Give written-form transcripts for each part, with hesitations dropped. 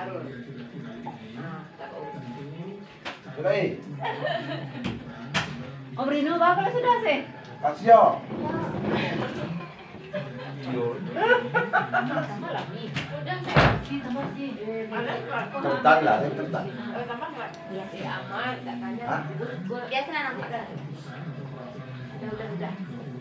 Arul. Sudah. Om Rino bakal sudah sih. Kasih. Tambah lagi. Udah tambah sih. Ketan lah, ketan. Tambah nggak? Iya aman, tak tanya. Hah? Biasa nanti. Udah.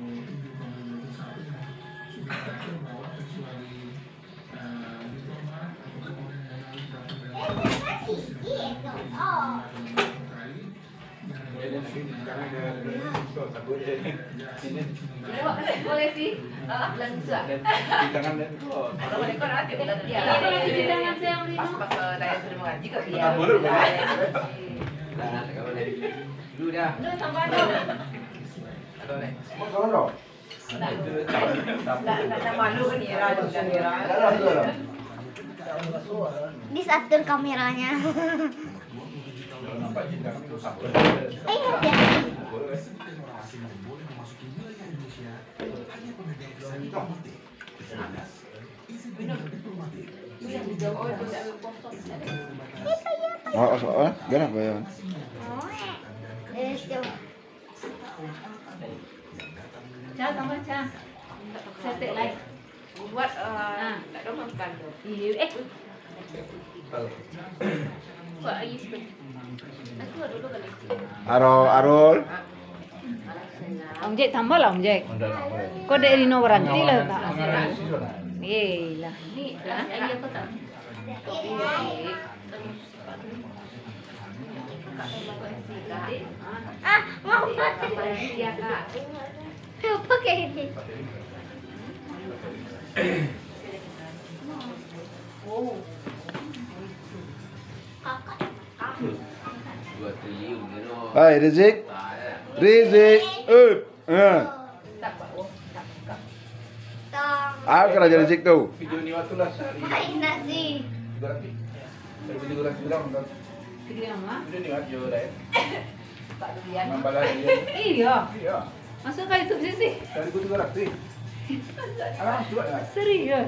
Boleh sih. Langsung. Di tangan dan kok. Orang mereka nanti udah dia. Di tangan saya Om Rino. Pas daya terima gaji kok dia. Nah, boleh. Nah, kalau dari dulu dah. Udah tambah dong. Ada nih. Mau kawan dong? Nggak malu kan Ira juga Ira. Disatur kameranya. Nampak cinta kami dosa. Ayo ya. Biar apa ya? Cah tambah cah. Setek lagi. Buat tak ada makan. Iya, kok ayi sih? Aku dulu kali. Arul. Om Jack tambah lah Om Jack. Kok dari Rino berhenti lah tak? Iya lah. Ini ayi apa tak? Mau Iya kak. pakai ini. Dua triliun gitu. Hai Rizik. Rizik. Tak pak. Tong. Apa kerja Rizik tuh? Video ni waktu lah sehari. Main nasi. Berarti. Dari video lah bilang kan. Video apa? Video ni waktu dah. Tak durian. Nambah lagi. Iya. Iya. Masuk ke YouTube sih. Dari 300. Alah, cuba lah. Serius.